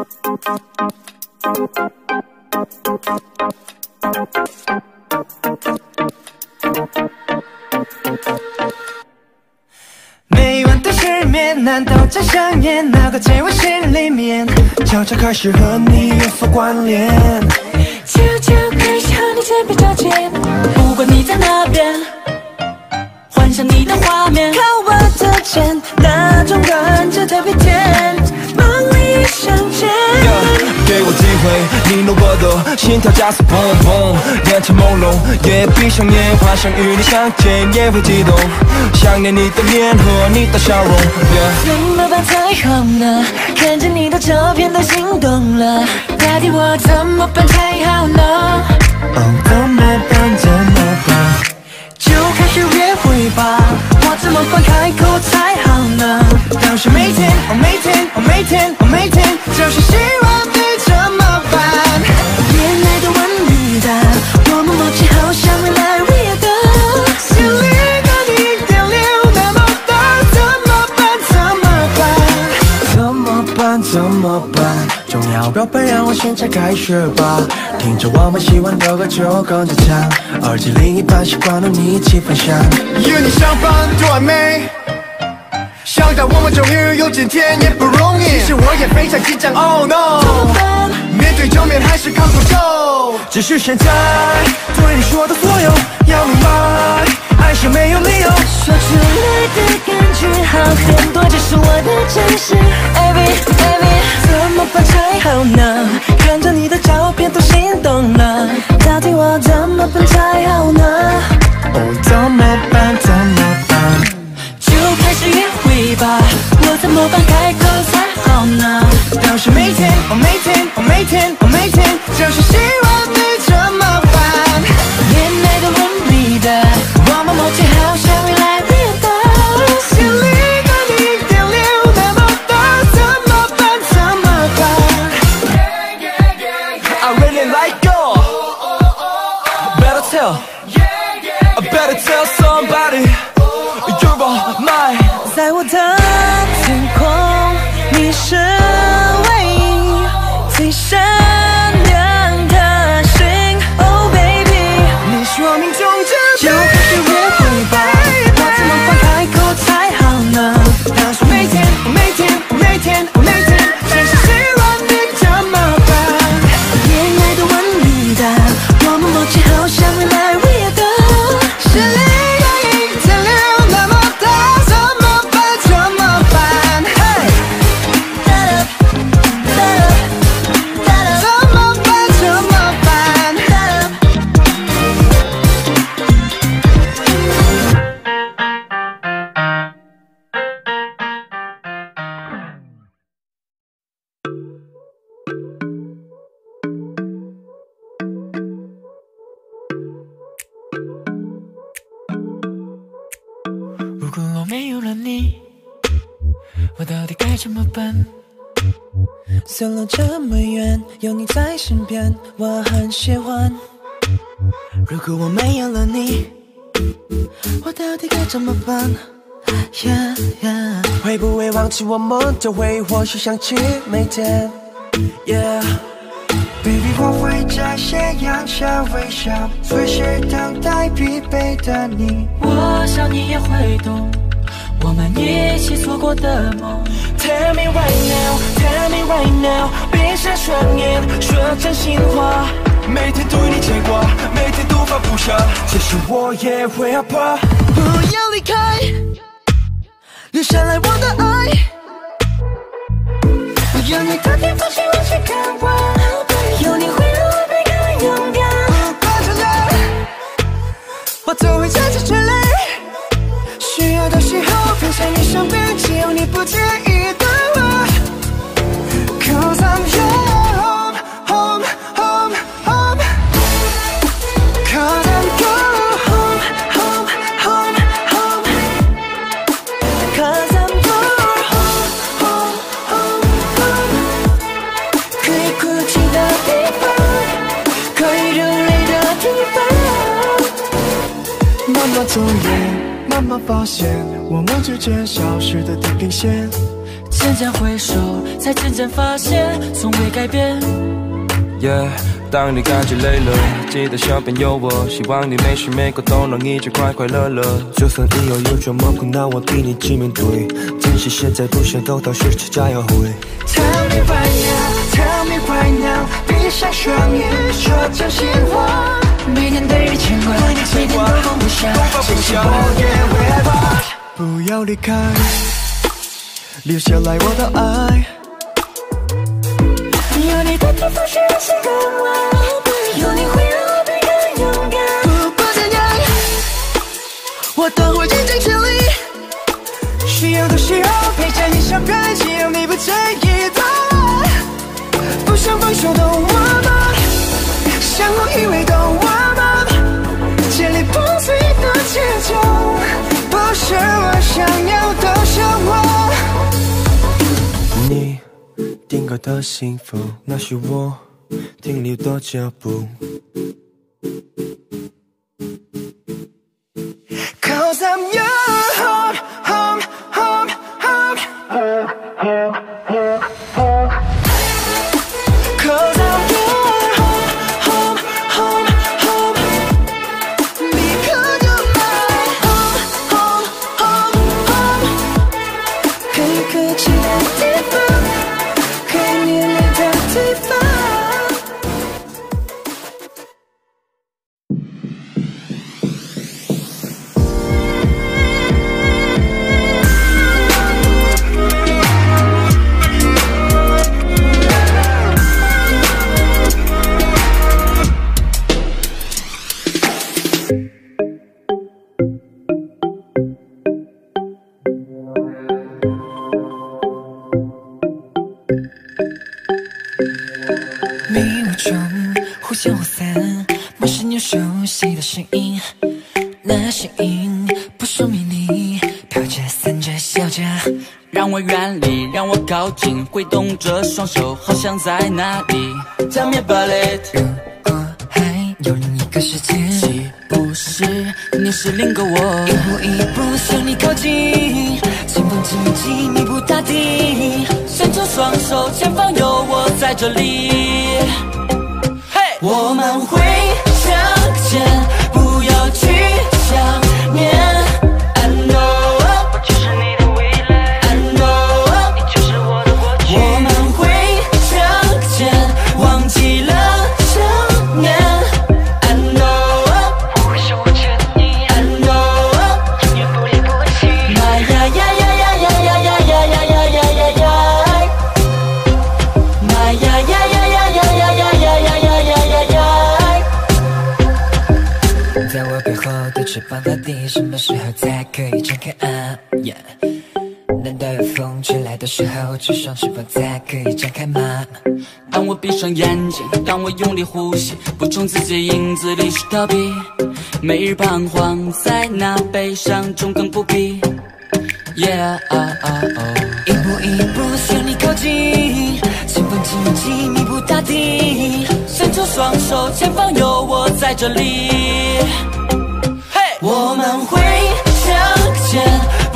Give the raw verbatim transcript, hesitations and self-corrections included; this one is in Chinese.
每晚的失眠，难道真想念？那个在我心里面，悄悄开始和你有所关联， 悄悄开始和你肩并着肩，不管你在哪边，幻想你的画面， 靠我的肩，那种感觉特别甜，梦里相见。 Yeah, 给我机会，你弄我的心跳加速，砰砰，眼前朦胧，也闭上眼，幻想与你相见，也会激动，想念你的脸和你的笑容。Yeah. 怎么办才好呢？看着你的照片都心动了，到底我怎么办才好呢？ 哦，怎么办？怎么办？ 就开始约会吧，我怎么办开口才好呢？ 都是每天，哦每天，哦每天，哦每天，就是希望你怎么办？ 恋爱的问语的，我们默契好像未来 real 的， 心里的一点六那么大，怎么办？怎么办？怎么办？怎么办？重要表白让我现在开始吧，听着我们喜欢的歌就跟着唱，耳机另一半习惯了你一起分享。与你相伴多完美，想到我们终于有今天也不容易，其实我也非常紧张。Oh no， 面对正面还是扛不住，只是现在对你说的所有要明白，爱是没有理由说出来的感觉好很多，这是我的真实 every every， 怎么办才好呢？看着你的照片都心动了，到底我怎么办才好呢？ 哦，怎么办？怎么办？ 就开始约会吧，我怎么办开口才好呢？ 都是每天，哦每天，哦每天，哦每天，就是希望你怎么办？ 恋爱的文笔的，我们默契好像未来 real 的， 心里的一点六那么大，怎么办？怎么办 I really like you. Better tell, I better tell somebody. You're all mine. 在我的天空，你是唯一最闪亮的星。Oh baby， 你是我命中注定， 就开始约会吧，我怎么办开口才好呢？ 他说每天，哦每天，哦每天，哦每天，真是希望你怎么办？ 恋爱的文笔的，我们默契好像未来 real 的， 心里的一点六那么大，怎么办？怎么办？嘿，怎么办？怎么办？ 如果我没有了你，我到底该怎么办？ 走了这么远，有你在身边，我很喜欢。如果我没有了你，我到底该怎么办 ？Yeah, yeah， 会不会忘记我们的回忆，或许想起每天 ？Yeah，baby， 我会在斜阳下微笑，随时等待疲惫的你。 我想你也会懂，我们一起做过的梦。 Tell me right now, tell me right now， 闭上双眼，说真心话。每天对你牵挂，每天都放不下，其实我也会害怕。不要离开，留下来我的爱。有你的地方，希望去看我，有你会让我变更勇敢。不管怎样，我都会站着追泪。需要的时候陪在你身边，只要你不介意的话。Cause I'm your home, home, home, home. Cause I'm your home, home, home, home. Cause I'm your home, home, home, home. 可以哭泣的地方，可以流泪的地方。慢慢走远，慢慢发现我们之间消失的地平线。 渐渐回首，才渐渐发现从未改变。 Yeah， 当你感觉累了，记得身边有我，希望你每时每刻都能一直快快乐乐。 就算以后有什么困难，我替你一起面对。珍惜现在，不想都到失去加油会。Tell me right now, tell me right now， 闭上双眼，说真心话。每天对你牵挂，每天都放不下，谢谢我也会吧。不要离开，留下来我的爱。有你的地方是人生更完美，有你会让我变更勇敢。不管怎样，我都会尽尽全力。需要的时候陪着你伤感，只要你不介意的。不想放手的我们，相互依偎的我们，建立不碎的节奏，不是我想要的生活。你定格的幸福，那是我停留的脚步。Cause I'm your home, home, home, home, home, home, home, home. Cause I'm your home, home, home, home. Because you're my home, home, home, home. 可以客气的地方，可以黏黏的地方。迷雾中忽现忽散，陌生又熟悉的声音，那声音不说迷离，飘着散着笑着， 让我远离，让我靠近，挥动着双手，好像在哪里。Tell me about it。 如果还有另一个世界， 是不是你是另一个我？ 一步一步向你靠近，前方紧紧密不大地， 伸出双手，前方有我在这里。嘿，我们会相见，不要去想念。I know， 我就是你的未来。I know， 你就是我的过去。我们会相见，忘记了想念。I know， 我会守护着你。I know， 永远不离不弃。妈呀呀呀呀呀呀呀呀呀呀呀呀呀！妈呀呀呀呀呀呀呀呀呀呀呀呀呀！ 在我背后的翅膀到底什么时候才可以张开啊 yeah 难道有风吹来的时候，这双翅膀才可以展开吗？ 当我闭上眼睛，当我用力呼吸，不从自己影子里去逃避，每日彷徨在那悲伤中更不必。Yeah， 啊啊哦， 一步一步向你靠近，前方紧紧密不大地， 伸出双手，前方有我在这里。嘿，我们会相见，